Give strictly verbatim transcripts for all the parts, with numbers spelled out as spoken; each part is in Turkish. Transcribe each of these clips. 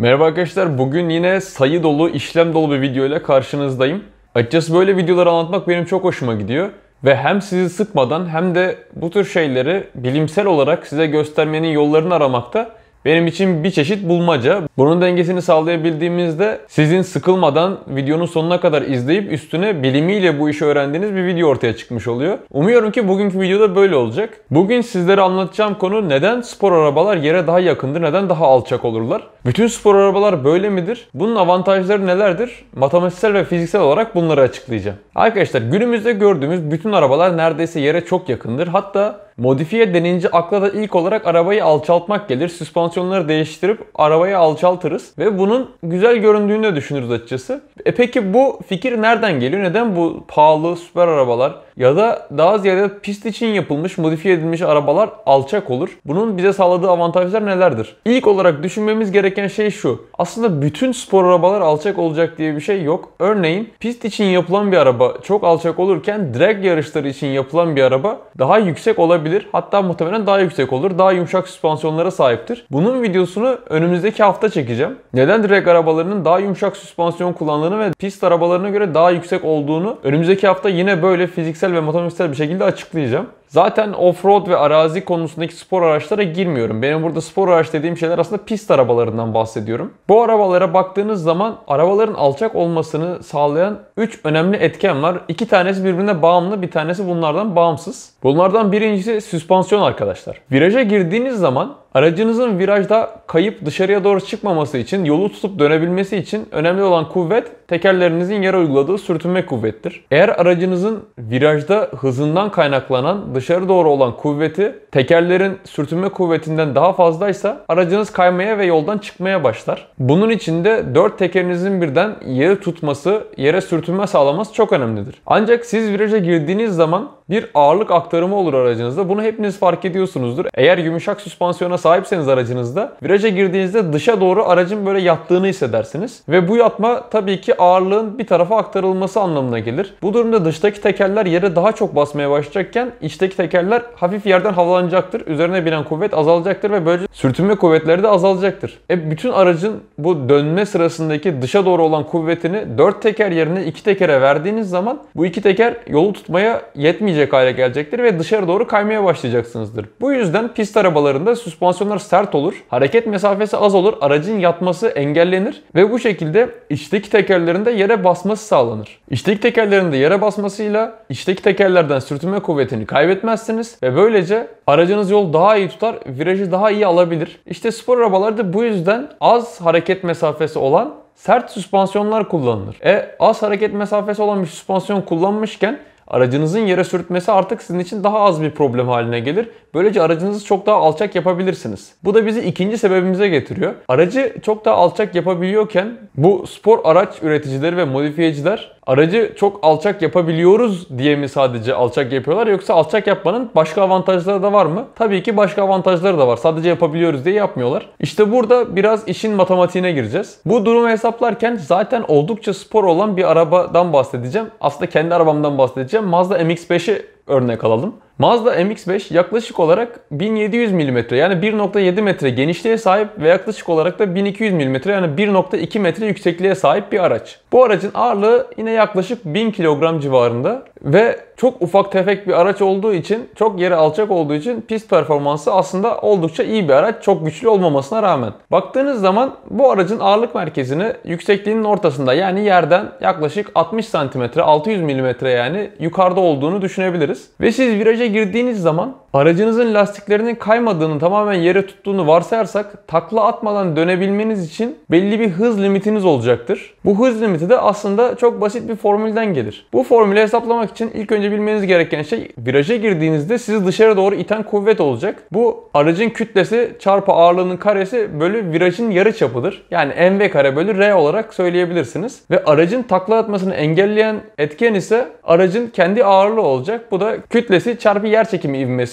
Merhaba arkadaşlar, bugün yine sayı dolu, işlem dolu bir video ile karşınızdayım. Açıkçası böyle videoları anlatmak benim çok hoşuma gidiyor. Ve hem sizi sıkmadan hem de bu tür şeyleri bilimsel olarak size göstermenin yollarını aramakta benim için bir çeşit bulmaca. Bunun dengesini sağlayabildiğimizde sizin sıkılmadan videonun sonuna kadar izleyip üstüne bilimiyle bu işi öğrendiğiniz bir video ortaya çıkmış oluyor. Umuyorum ki bugünkü videoda böyle olacak. Bugün sizlere anlatacağım konu neden spor arabalar yere daha yakındır, neden daha alçak olurlar? Bütün spor arabalar böyle midir? Bunun avantajları nelerdir? Matematiksel ve fiziksel olarak bunları açıklayacağım. Arkadaşlar günümüzde gördüğümüz bütün arabalar neredeyse yere çok yakındır. Hatta modifiye denince akla da ilk olarak arabayı alçaltmak gelir. Süspansiyonları değiştirip arabayı alçaltırız ve bunun güzel göründüğünü de düşünürüz açıkçası. E peki bu fikir nereden geliyor? Neden bu pahalı süper arabalar ya da daha ziyade pist için yapılmış, modifiye edilmiş arabalar alçak olur? Bunun bize sağladığı avantajlar nelerdir? İlk olarak düşünmemiz gereken şey şu. Aslında bütün spor arabalar alçak olacak diye bir şey yok. Örneğin pist için yapılan bir araba çok alçak olurken drag yarışları için yapılan bir araba daha yüksek olabilir. Hatta muhtemelen daha yüksek olur. Daha yumuşak süspansiyonlara sahiptir. Bunun videosunu önümüzdeki hafta çekeceğim. Neden drag arabalarının daha yumuşak süspansiyon kullandığını ve pist arabalarına göre daha yüksek olduğunu önümüzdeki hafta yine böyle fiziksel ve matematiksel bir şekilde açıklayacağım. Zaten off-road ve arazi konusundaki spor araçlara girmiyorum. Benim burada spor araç dediğim şeyler aslında pist arabalarından bahsediyorum. Bu arabalara baktığınız zaman arabaların alçak olmasını sağlayan üç önemli etken var. iki tanesi birbirine bağımlı, bir tanesi bunlardan bağımsız. Bunlardan birincisi süspansiyon arkadaşlar. Viraja girdiğiniz zaman aracınızın virajda kayıp dışarıya doğru çıkmaması için, yolu tutup dönebilmesi için önemli olan kuvvet tekerlerinizin yere uyguladığı sürtünme kuvvettir. Eğer aracınızın virajda hızından kaynaklanan dışarı doğru olan kuvveti tekerlerin sürtünme kuvvetinden daha fazlaysa aracınız kaymaya ve yoldan çıkmaya başlar. Bunun için de dört tekerinizin birden yeri tutması, yere sürtünme sağlaması çok önemlidir. Ancak siz viraja girdiğiniz zaman bir ağırlık aktarımı olur aracınızda. Bunu hepiniz fark ediyorsunuzdur. Eğer yumuşak süspansiyona sahipseniz aracınızda viraja girdiğinizde dışa doğru aracın böyle yattığını hissedersiniz. Ve bu yatma tabii ki ağırlığın bir tarafa aktarılması anlamına gelir. Bu durumda dıştaki tekerler yere daha çok basmaya başlayacakken içteki tekerler hafif yerden havalanacaktır. Üzerine binen kuvvet azalacaktır ve böylece sürtünme kuvvetleri de azalacaktır. E bütün aracın bu dönme sırasındaki dışa doğru olan kuvvetini dört teker yerine iki tekere verdiğiniz zaman bu iki teker yolu tutmaya yetmeyecek hale gelecektir ve dışarı doğru kaymaya başlayacaksınızdır. Bu yüzden pist arabalarında süspansiyonlar sert olur, hareket mesafesi az olur, aracın yatması engellenir ve bu şekilde içteki tekerlerin de yere basması sağlanır. İçteki tekerlerin de yere basmasıyla içteki tekerlerden sürtünme kuvvetini kaybetmezsiniz ve böylece aracınız yol daha iyi tutar, virajı daha iyi alabilir. İşte spor arabalarda bu yüzden az hareket mesafesi olan sert süspansiyonlar kullanılır. E az hareket mesafesi olan bir süspansiyon kullanmışken aracınızın yere sürtmesi artık sizin için daha az bir problem haline gelir. Böylece aracınızı çok daha alçak yapabilirsiniz. Bu da bizi ikinci sebebimize getiriyor. Aracı çok daha alçak yapabiliyorken bu spor araç üreticileri ve modifiyeciler aracı çok alçak yapabiliyoruz diye mi sadece alçak yapıyorlar, yoksa alçak yapmanın başka avantajları da var mı? Tabii ki başka avantajları da var. Sadece yapabiliyoruz diye yapmıyorlar. İşte burada biraz işin matematiğine gireceğiz. Bu durumu hesaplarken zaten oldukça spor olan bir arabadan bahsedeceğim. Aslında kendi arabamdan bahsedeceğim. Mazda M X beşi örnek alalım. Mazda M X beş yaklaşık olarak bin yedi yüz milimetre yani bir nokta yedi metre genişliğe sahip ve yaklaşık olarak da bin iki yüz milimetre yani bir nokta iki metre yüksekliğe sahip bir araç. Bu aracın ağırlığı yine yaklaşık bin kilogram civarında ve çok ufak tefek bir araç olduğu için, çok yere alçak olduğu için pist performansı aslında oldukça iyi bir araç, çok güçlü olmamasına rağmen. Baktığınız zaman bu aracın ağırlık merkezini yüksekliğinin ortasında yani yerden yaklaşık altmış santimetre altı yüz milimetre yani yukarıda olduğunu düşünebiliriz. Ve siz viraja girdiğiniz zaman aracınızın lastiklerinin kaymadığını, tamamen yere tuttuğunu varsayarsak takla atmadan dönebilmeniz için belli bir hız limitiniz olacaktır. Bu hız limiti de aslında çok basit bir formülden gelir. Bu formülü hesaplamak için ilk önce bilmeniz gereken şey, viraja girdiğinizde sizi dışarı doğru iten kuvvet olacak. Bu aracın kütlesi çarpı ağırlığının karesi bölü virajın yarıçapıdır. Yani mv kare bölü r olarak söyleyebilirsiniz. Ve aracın takla atmasını engelleyen etken ise aracın kendi ağırlığı olacak. Bu da kütlesi çarpı yerçekimi ivmesi.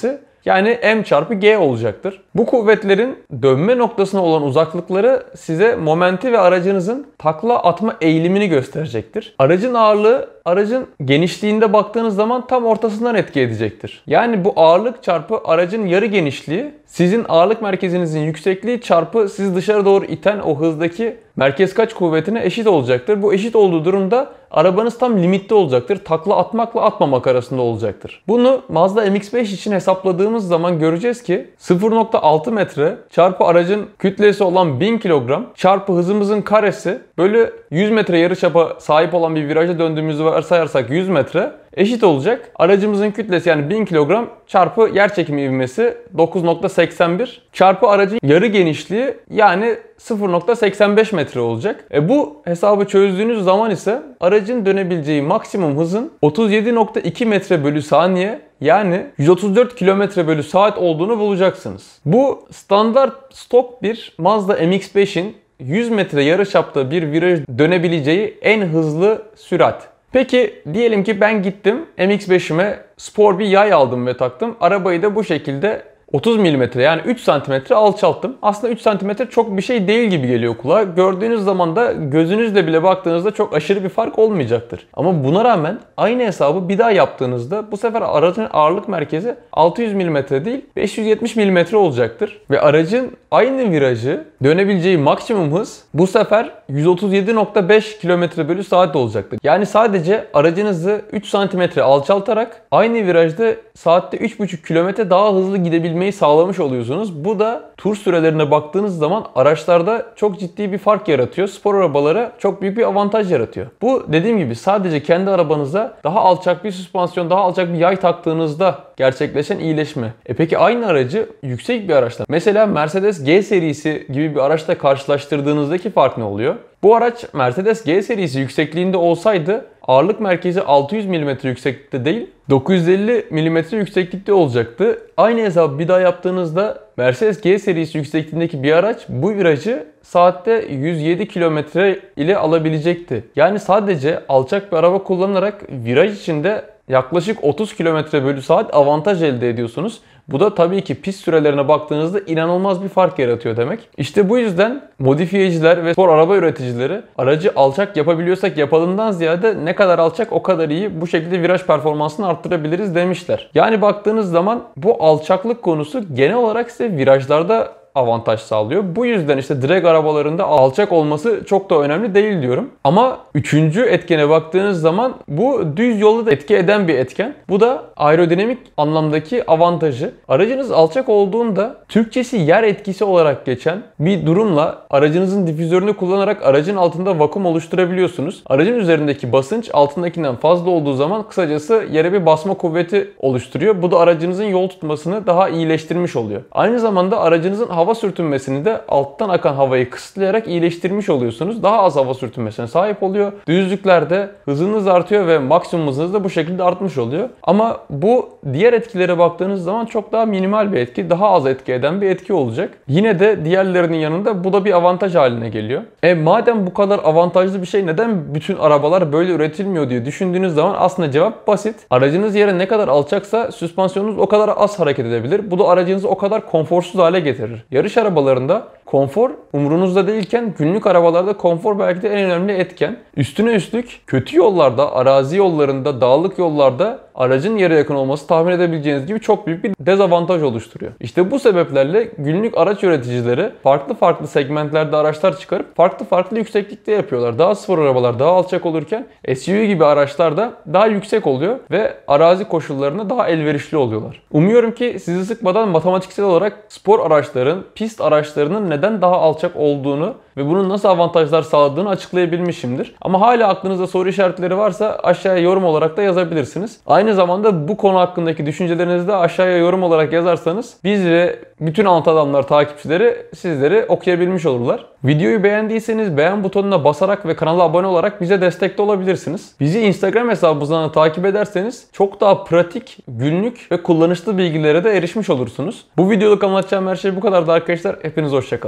Yani M çarpı G olacaktır. Bu kuvvetlerin dönme noktasına olan uzaklıkları size momenti ve aracınızın takla atma eğilimini gösterecektir. Aracın ağırlığı aracın genişliğinde baktığınız zaman tam ortasından etki edecektir. Yani bu ağırlık çarpı aracın yarı genişliği sizin ağırlık merkezinizin yüksekliği çarpı sizi dışarı doğru iten o hızdaki merkez kaç kuvvetine eşit olacaktır. Bu eşit olduğu durumda arabanız tam limitte olacaktır. Takla atmakla atmamak arasında olacaktır. Bunu Mazda M X beş için hesapladığımız zaman göreceğiz ki sıfır nokta altı metre çarpı aracın kütlesi olan bin kilogram çarpı hızımızın karesi bölü yüz metre yarıçapa sahip olan bir viraja döndüğümüzü varsayarsak yüz metre eşit olacak. Aracımızın kütlesi yani bin kilogram çarpı yerçekimi ivmesi dokuz nokta seksen bir çarpı aracın yarı genişliği yani sıfır nokta seksen beş metre olacak. E bu hesabı çözdüğünüz zaman ise aracın dönebileceği maksimum hızın otuz yedi nokta iki metre bölü saniye yani yüz otuz dört kilometre bölü saat olduğunu bulacaksınız. Bu standart stok bir Mazda M X beşin yüz metre yarıçapta bir viraj dönebileceği en hızlı sürat. Peki diyelim ki ben gittim M X beşime spor bir yay aldım ve taktım. Arabayı da bu şekilde otuz milimetre yani üç santimetre alçalttım. Aslında üç santimetre çok bir şey değil gibi geliyor kulağa. Gördüğünüz zaman da gözünüzle bile baktığınızda çok aşırı bir fark olmayacaktır. Ama buna rağmen aynı hesabı bir daha yaptığınızda bu sefer aracın ağırlık merkezi altı yüz milimetre değil beş yüz yetmiş milimetre olacaktır. Ve aracın aynı virajı dönebileceği maksimum hız bu sefer yüz otuz yedi nokta beş kilometre bölü saat olacaktır. Yani sadece aracınızı üç santimetre alçaltarak aynı virajda saatte üç buçuk kilometre daha hızlı gidebilmeyi sağlamış oluyorsunuz. Bu da tur sürelerine baktığınız zaman araçlarda çok ciddi bir fark yaratıyor. Spor arabalara çok büyük bir avantaj yaratıyor. Bu dediğim gibi sadece kendi arabanıza daha alçak bir süspansiyon, daha alçak bir yay taktığınızda gerçekleşen iyileşme. E peki aynı aracı yüksek bir araçla, mesela Mercedes G serisi gibi bir araçla karşılaştırdığınızdaki fark ne oluyor? Bu araç Mercedes G serisi yüksekliğinde olsaydı ağırlık merkezi altı yüz milimetre yükseklikte değil dokuz yüz elli milimetre yükseklikte olacaktı. Aynı hesabı bir daha yaptığınızda Mercedes G serisi yüksekliğindeki bir araç bu virajı saatte yüz yedi kilometre ile alabilecekti. Yani sadece alçak bir araba kullanarak viraj içinde yaklaşık otuz kilometre bölü saat avantaj elde ediyorsunuz. Bu da tabii ki pist sürelerine baktığınızda inanılmaz bir fark yaratıyor demek. İşte bu yüzden modifiyeciler ve spor araba üreticileri aracı alçak yapabiliyorsak yapalımdan ziyade ne kadar alçak o kadar iyi, bu şekilde viraj performansını arttırabiliriz demişler. Yani baktığınız zaman bu alçaklık konusu genel olarak size virajlarda avantaj sağlıyor. Bu yüzden işte drag arabalarında alçak olması çok da önemli değil diyorum. Ama üçüncü etkene baktığınız zaman bu düz yolda da etki eden bir etken. Bu da aerodinamik anlamdaki avantajı. Aracınız alçak olduğunda Türkçesi yer etkisi olarak geçen bir durumla aracınızın difüzörünü kullanarak aracın altında vakum oluşturabiliyorsunuz. Aracın üzerindeki basınç altındakinden fazla olduğu zaman kısacası yere bir basma kuvveti oluşturuyor. Bu da aracınızın yol tutmasını daha iyileştirmiş oluyor. Aynı zamanda aracınızın hava sürtünmesini de alttan akan havayı kısıtlayarak iyileştirmiş oluyorsunuz. Daha az hava sürtünmesine sahip oluyor. Düzlüklerde hızınız artıyor ve maksimum hızınız da bu şekilde artmış oluyor. Ama bu diğer etkilere baktığınız zaman çok daha minimal bir etki, daha az etki eden bir etki olacak. Yine de diğerlerinin yanında bu da bir avantaj haline geliyor. E madem bu kadar avantajlı bir şey neden bütün arabalar böyle üretilmiyor diye düşündüğünüz zaman aslında cevap basit. Aracınız yere ne kadar alçaksa süspansiyonunuz o kadar az hareket edebilir. Bu da aracınızı o kadar konforsuz hale getirir. Yarış arabalarında konfor umurunuzda değilken günlük arabalarda konfor belki de en önemli etken. Üstüne üstlük kötü yollarda, arazi yollarında, dağlık yollarda aracın yere yakın olması tahmin edebileceğiniz gibi çok büyük bir dezavantaj oluşturuyor. İşte bu sebeplerle günlük araç üreticileri farklı farklı segmentlerde araçlar çıkarıp farklı farklı yükseklikte yapıyorlar. Daha spor arabalar daha alçak olurken S U V gibi araçlar da daha yüksek oluyor ve arazi koşullarına daha elverişli oluyorlar. Umuyorum ki sizi sıkmadan matematiksel olarak spor araçların, pist araçlarının neden daha alçak olduğunu ve bunun nasıl avantajlar sağladığını açıklayabilmişimdir. Ama hala aklınızda soru işaretleri varsa aşağıya yorum olarak da yazabilirsiniz. Aynı zamanda bu konu hakkındaki düşüncelerinizi de aşağıya yorum olarak yazarsanız biz ve bütün Anlat Adamlar takipçileri sizleri okuyabilmiş olurlar. Videoyu beğendiyseniz beğen butonuna basarak ve kanala abone olarak bize destekte olabilirsiniz. Bizi Instagram hesabımızdan takip ederseniz çok daha pratik, günlük ve kullanışlı bilgilere de erişmiş olursunuz. Bu videoluk anlatacağım her şey bu kadardı arkadaşlar. Hepiniz hoşça kalın.